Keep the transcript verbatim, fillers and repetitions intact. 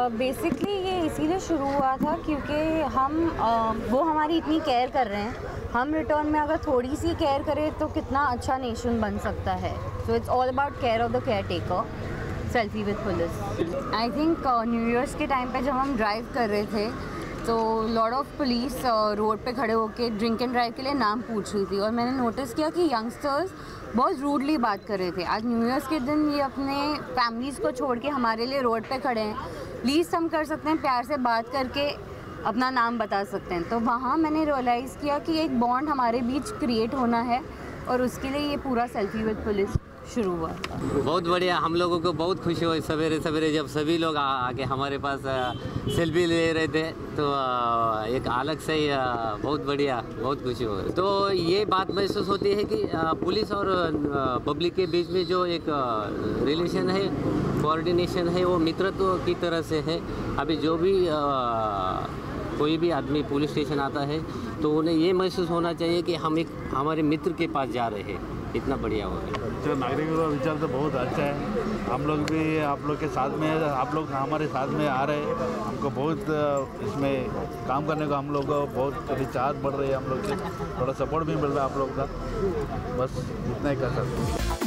Basically uh, ये इसीलिए शुरू हुआ था क्योंकि हम uh, वो हमारी इतनी केयर कर रहे हैं, हम रिटर्न में अगर थोड़ी सी केयर करें तो कितना अच्छा नेशन बन सकता है। So it's all about care of the caretaker. Selfie with police. I think new years के टाइम पे जब हम ड्राइव कर रहे थे तो लॉट ऑफ पुलिस रोड पे खड़े होके ड्रिंक एंड ड्राइव के लिए नाम पूछ रही थी और मैंने नोटिस किया कि यंगस्टर्स बहुत रूडली बात कर रहे थे। आज न्यू ईयर्स के दिन ये अपने फैमिलीज़ को छोड़ के हमारे लिए रोड पे खड़े हैं। लीस्ट हम कर सकते हैं प्यार से बात करके अपना नाम बता सकते हैं। तो वहाँ मैंने रियलाइज़ किया कि एक बॉन्ड हमारे बीच क्रिएट होना है और उसके लिए ये पूरा सेल्फी विद पुलिस शुरू हुआ था। बहुत बढ़िया, हम लोगों को बहुत खुशी हुई सवेरे सवेरे जब सभी लोग आके हमारे पास सेल्फी ले रहे थे, तो एक अलग से ही बहुत बढ़िया, बहुत खुशी हुई। तो ये बात महसूस होती है कि पुलिस और पब्लिक के बीच में जो एक रिलेशन है, कोऑर्डिनेशन है, वो मित्रत्व की तरह से है। अभी जो भी कोई भी आदमी पुलिस स्टेशन आता है तो उन्हें ये महसूस होना चाहिए कि हम एक हमारे मित्र के पास जा रहे हैं। इतना बढ़िया हो गया। जो नागरिकों का विचार तो बहुत अच्छा है। हम लोग भी आप लोग के साथ में, आप लोग हमारे साथ में आ रहे हैं, हमको बहुत इसमें काम करने को हम लोग को बहुत थोड़ी चाहत बढ़ रही है। हम लोग के थोड़ा सपोर्ट भी मिल रहा है आप लोग का। बस इतना ही कर सकते हैं।